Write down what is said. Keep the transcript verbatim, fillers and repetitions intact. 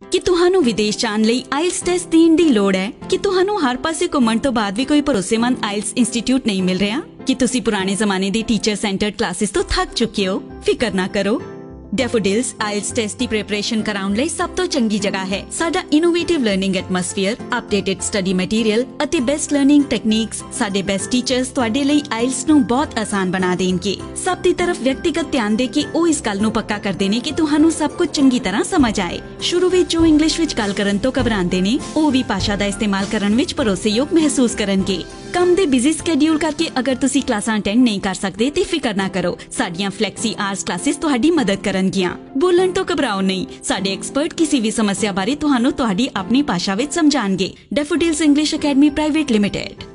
ਕਿ ਤੁਹਾਨੂੰ ਵਿਦੇਸ਼ ਜਾਣ ਲਈ ਆਇਲਸ ਟੈਸਟ ਦੇਣ ਦੀ ਲੋੜ ਹੈ? ਕਿ ਤੁਹਾਨੂੰ ਹਰ ਪਾਸੇ ਘੁੰਮਣ ਤੋਂ ਬਾਅਦ ਵੀ ਕੋਈ ਭਰੋਸੇਮੰਦ ਆਇਲਸ ਇੰਸਟੀਚਿਊਟ ਨਹੀਂ ਮਿਲ ਰਿਹਾ? ਕਿ ਤੁਸੀਂ ਪੁਰਾਣੇ ਜ਼ਮਾਨੇ ਦੀ ਟੀਚਰ ਸੈਂਟਰਡ ਕਲਾਸਿਸ ਤੋਂ ਥੱਕ ਚੁੱਕੇ ਹੋ? ਫਿਕਰ ਨਾ ਕਰੋ, ਡੈਫੋਡਿਲਸ ਆਇਲਸ ਟੈਸਟ ਦੀ ਪ੍ਰੈਪਰੇਸ਼ਨ ਕਰਾਉਣ ਲਈ ਸਭ ਤੋਂ ਚੰਗੀ ਜਗ੍ਹਾ ਹੈ। ਸਾਡਾ innovative learning atmosphere, updated study material ਅਤੇ ਬੈਸਟ ਲਰਨਿੰਗ ਟੈਕਨੀਕਸ, ਸਾਡੇ ਬੈਸਟ ਟੀਚਰਸ ਤੁਹਾਡੇ ਲਈ ਆਇਲਸ ਨੂੰ ਬਹੁਤ ਆਸਾਨ ਬਣਾ ਦੇਣਗੇ। ਸਭ ਦੀ ਤਰਫ ਵਿਅਕਤੀਗਤ ਧਿਆਨ ਦੇ ਕੇ ਉਹ ਇਸ ਗੱਲ ਨੂੰ ਪੱਕਾ ਕਰਦੇ ਨੇ ਕਿ ਤੁਹਾਨੂੰ ਸਭ ਕੁਝ ਚੰਗੀ ਤਰ੍ਹਾਂ ਸਮਝ ਆਏ। ਸ਼ੁਰੂ ਵਿੱਚ ਜੋ ਇੰਗਲਿਸ਼ ਵਿੱਚ ਗੱਲ ਕਰਨ ਤੋਂ ਘਬਰਾਉਂਦੇ ਨੇ, ਉਹ ਵੀ ਭਾਸ਼ਾ ਦਾ ਇਸਤੇਮਾਲ ਕਰਨ ਵਿੱਚ ਭਰੋਸੇਯੋਗ ਮਹਿਸੂਸ ਕਰਨਗੇ। ਕੰਮ ਦੇ ਬਿਜ਼ੀ ਸਕੇਡਿਊਲ ਕਰਕੇ ਅਗਰ ਤੁਸੀਂ ਕਲਾਸਾਂ ਅਟੈਂਡ ਨਹੀਂ ਕਰ ਸਕਦੇ ਤੇ ਫਿਕਰ ਨਾ ਕਰੋ, ਸਾਡੀਆਂ ਫਲੈਕਸੀ ਆਵਰਸ ਕਲਾਸਿਸ ਤੁਹਾਡੀ ਮਦਦ ਕਰਨਗੀਆਂ। ਬੋਲਣ ਤੋਂ ਘਬਰਾਓ ਨਹੀਂ, ਸਾਡੇ ਐਕਸਪਰਟ ਕਿਸੇ ਵੀ ਸਮੱਸਿਆ ਬਾਰੇ ਤੁਹਾਨੂੰ ਤੁਹਾਡੀ ਆਪਣੀ ਭਾਸ਼ਾ ਵਿੱਚ ਸਮਝਾਣਗੇ। Daffodils English Academy Private limited.